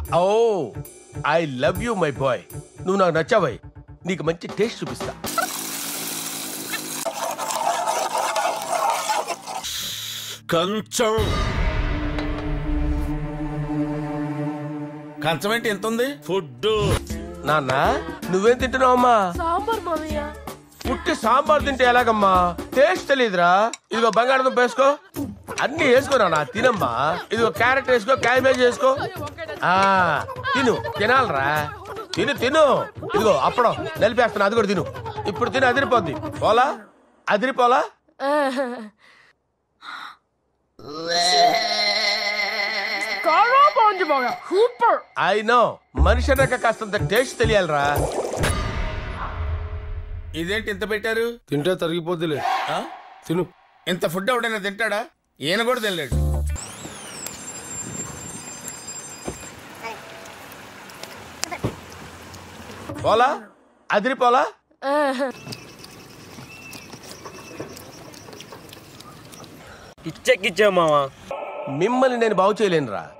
Oh I love you my boy. నువ్వు నాకు నచ్చావై. నీకు మంచి టేస్ట్ చూపిస్తా. కంచం కంచం ఏంటి ఎంత ఉంది? ఫుడ్. నాన్న నువ్వేం తింటున్నావమ్మా? సాంబార్ మామయ్య. పుట్టి సాంబార్ తింటే ఎలాగమ్మా? టేస్ట్ తెలియదురా. ఇదిగో బంగాళదుంప వేసుకో. అన్ని వేసుకోనా? తినమ్మా. ఇదిగో క్యారెట్ వేసుకో, క్యాబేజ్ వేసుకో. తిను, తినాలరా. తిను తిను. ఇదిగో అప్పడం నలిపేస్తాను, అది కూడా తిను. ఇప్పుడు తిను, అదిరిపోద్ది. పోలా అదిరిపోలా. ఐ నో, మనిషి అన్నాక కాస్తంత టేస్ట్ తెలియాలరా. ఇదేంటి ఇంత పెట్టారు? తింటే తరిగిపోద్దిలే. తిను. ఇంత ఫుడ్ ఎవడైనా తింటాడా? ఈయన కూడా తినలేడు. పోలా అదిరిపోలా. ఇచ్చెక్కిచ్చావు మావా. మిమ్మల్ని నేను బాగు చేయలేనురా.